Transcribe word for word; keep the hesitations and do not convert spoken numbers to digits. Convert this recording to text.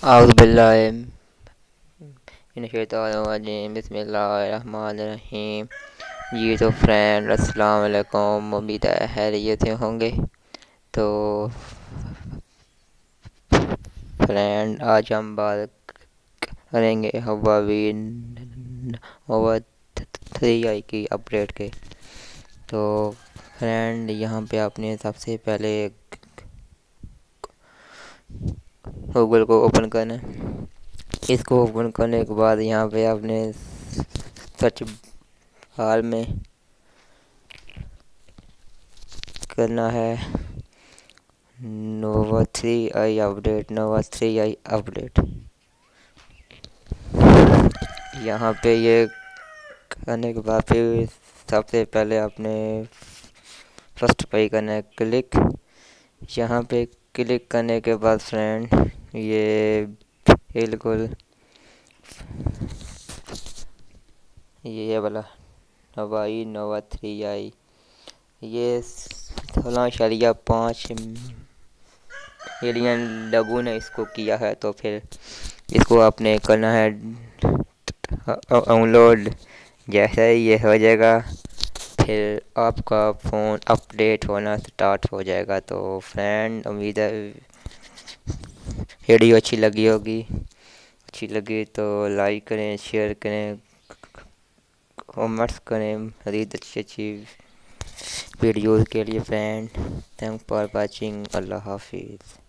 आउज़ु बिल्लाहि मिनश्शैतानिर्रजीम बिस्मिल्लाहिर्रहमानिर्रहीम। जी तो फ्रेंड अस्सलाम वालेकुम, उम्मीद है खैरियत से होंगे। तो फ्रेंड आज हम बात करेंगे हुआवी नोवा थ्री आई की अपडेट के। तो फ्रेंड यहाँ पे आपने सबसे पहले गूगल को ओपन करना है। इसको ओपन करने के बाद यहाँ पे आपने सर्च बार में करना है Nova three i update, Nova three i update. यहाँ पे ये करने के बाद फिर सबसे पहले आपने फर्स्ट पे करना है क्लिक। यहाँ पे क्लिक करने के बाद फ्रेंड ये बिल्कुल ये वाला नोवा नोवा थ्री आई ये सोलह शरिया पाँच मिलियन लोगों ने इसको किया है। तो फिर इसको आपने करना है डाउनलोड। जैसे ही ये हो जाएगा फिर आपका फ़ोन अपडेट होना स्टार्ट हो जाएगा। तो फ्रेंड उम्मीद है वीडियो अच्छी लगी होगी। अच्छी लगी तो लाइक करें, शेयर करें, कमेंट्स करें मज़ीद अच्छी अच्छी वीडियोज़ के लिए। Friend thank for watching. अल्लाह हाफिज़।